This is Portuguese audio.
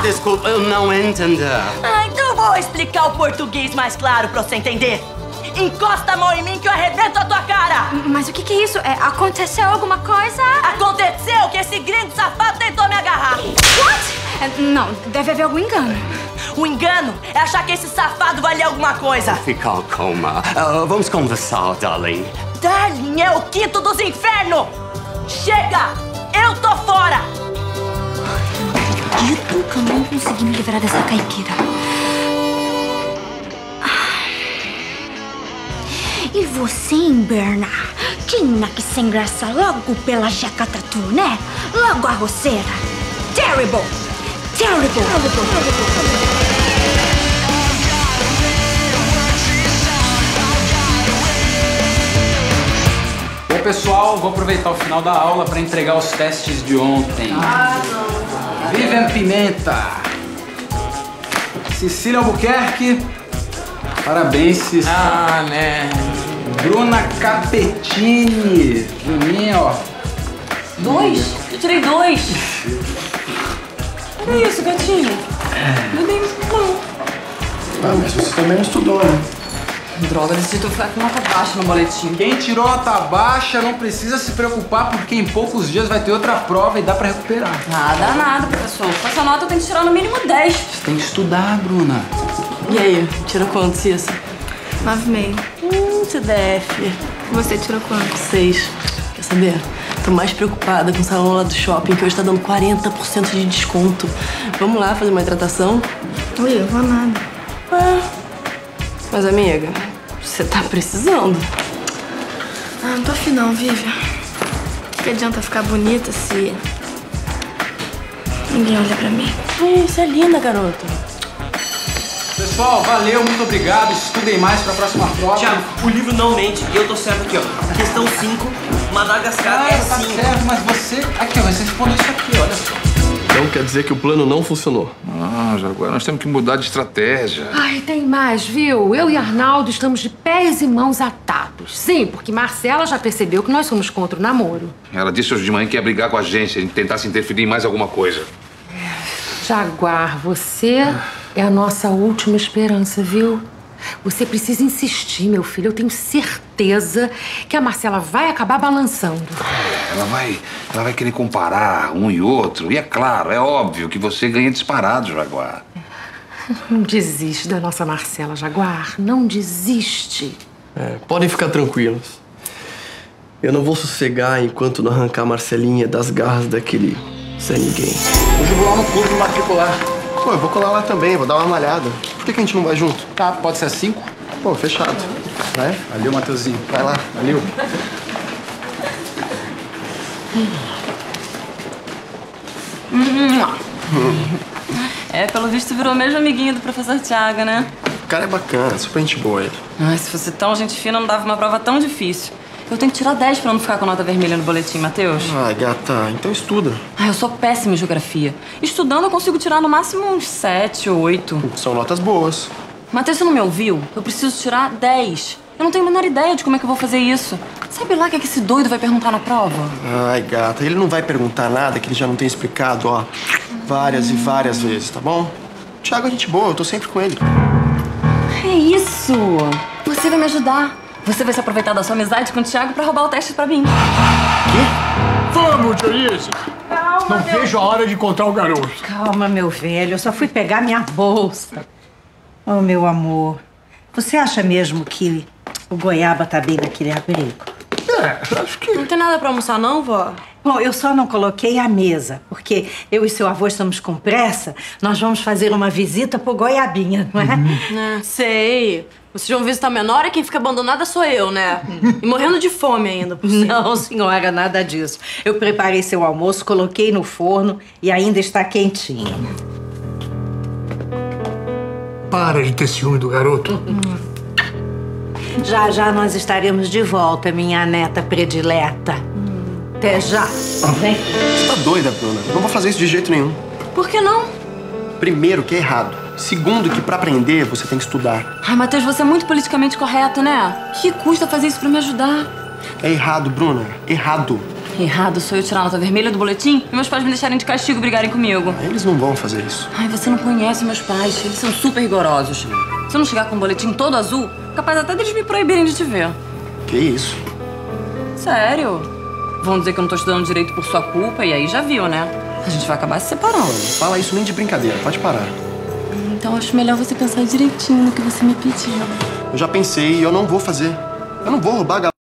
desculpa, eu não entendi. Então eu vou explicar o português mais claro pra você entender. Encosta a mão em mim que eu arrebento a tua cara! Mas o que é isso? Aconteceu alguma coisa? Aconteceu que esse gringo safado tentou me agarrar. What? Não, deve haver algum engano. O engano é achar que esse safado valia alguma coisa. Fica calma. Vamos conversar, darling. Darling é o quinto dos infernos! Chega! Eu tô fora! Eu acredito que eu não consegui me livrar dessa caipira. E você, Berna, tinha que se engraçar logo pela jaca tatu, né? Logo a roceira. Terrible! Terrible! Bom, pessoal, vou aproveitar o final da aula para entregar os testes de ontem. Vivian Pimenta. Cecília Albuquerque. Parabéns, Cecília. né? Bruna Capetini. Juninha, ó. 2? Eu tirei 2. Olha isso, gatinho. Não dei não. Ah, mas você também não estudou, né? Droga, decidiu ficar com nota baixa no boletim. Quem tirou nota baixa não precisa se preocupar, porque em poucos dias vai ter outra prova e dá pra recuperar. Ah, danado, professor. Com essa nota eu tenho que tirar no mínimo 10. Você tem que estudar, Bruna. E aí, tirou quanto, Cissa? 9,5. CDF. Você tirou quanto? 6. Quer saber? Tô mais preocupada com o salão lá do shopping, que hoje tá dando 40% de desconto. Vamos lá fazer uma hidratação? Ui, eu vou nada. Mas, amiga, você tá precisando. Ah, não tô afim não, Vivian. O que adianta ficar bonita se ninguém olha pra mim? Você é linda, garota. Pessoal, valeu, muito obrigado. Estudem mais pra próxima prova. Thiago, o livro não mente e eu tô certo aqui, ó. Questão 5, Madagascar é tá 5. certo, mas você... Aqui, ó, você respondeu isso aqui, olha só. Então quer dizer que o plano não funcionou. Ah, Jaguar, nós temos que mudar de estratégia. Ai, tem mais, viu? Eu e Arnaldo estamos de pés e mãos atados. Sim, porque Marcela já percebeu que nós somos contra o namoro. Ela disse hoje de manhã que ia brigar com a gente, se a gente tentasse interferir em mais alguma coisa. Jaguar, você é a nossa última esperança, viu? Você precisa insistir, meu filho. Eu tenho certeza que a Marcela vai acabar balançando. Ela vai querer comparar um e outro. E é claro, é óbvio que você ganha disparado, Jaguar. Não desiste da nossa Marcela, Jaguar. Não desiste. Podem ficar tranquilos. Eu não vou sossegar enquanto não arrancar a Marcelinha das garras daquele Zé Ninguém. Hoje eu vou lá no clube matricular. Pô, eu vou colar lá também, vou dar uma malhada. Por que a gente não vai junto? Tá, pode ser 5? Pô, fechado. Vai? Valeu, Matheusinho. Vai lá. Valeu. Pelo visto virou mesmo amiguinho do professor Thiago, né? O cara é bacana, super gente boa ele. Ai, se fosse tão gente fina, não dava uma prova tão difícil. Eu tenho que tirar 10 pra não ficar com nota vermelha no boletim, Matheus. Ai, gata, então estuda. Ai, eu sou péssima em geografia. Estudando, eu consigo tirar no máximo uns 7 ou 8. São notas boas. Matheus, você não me ouviu? Eu preciso tirar 10. Eu não tenho a menor ideia de como é que eu vou fazer isso. Sabe lá o que esse doido vai perguntar na prova? Ai, gata, ele não vai perguntar nada que ele já não tem explicado, ó, várias e várias vezes, tá bom? O Thiago é gente boa, eu tô sempre com ele. É isso! Você vai me ajudar. Você vai se aproveitar da sua amizade com o Thiago pra roubar o teste pra mim. Vamos, Denise! Não vejo a hora de encontrar o garoto. Calma, meu velho. Eu só fui pegar minha bolsa. Oh, meu amor. Você acha mesmo que o Goiaba tá bem naquele abrigo? Acho que... Não tem nada pra almoçar não, vó? Bom, eu só não coloquei a mesa, porque eu e seu avô estamos com pressa. Nós vamos fazer uma visita pro Goiabinha, não é? Sei. Vocês vão visitar menor e quem fica abandonada sou eu, né? E morrendo de fome ainda, por cima. Não, senhora, nada disso. Eu preparei seu almoço, coloquei no forno e ainda está quentinho. Para de ter ciúme do garoto. Já, já nós estaremos de volta, minha neta predileta. Até já. Vem. Você tá doida, Bruna? Eu não vou fazer isso de jeito nenhum. Por que não? Primeiro, que é errado. Segundo, que pra aprender você tem que estudar. Ai, Matheus, você é muito politicamente correto, né? Que custa fazer isso pra me ajudar? É errado, Bruna. Errado. Errado sou eu tirar a nota vermelha do boletim e meus pais me deixarem de castigo e brigarem comigo. Eles não vão fazer isso. Ai, você não conhece meus pais. Eles são super rigorosos. Se eu não chegar com o boletim todo azul, capaz até deles me proibirem de te ver. Que isso? Sério? Vão dizer que eu não tô estudando direito por sua culpa e aí já viu, né? A gente vai acabar se separando. Não fala isso nem de brincadeira, pode parar. Então acho melhor você pensar direitinho no que você me pediu. Eu já pensei e eu não vou fazer. Eu não vou roubar a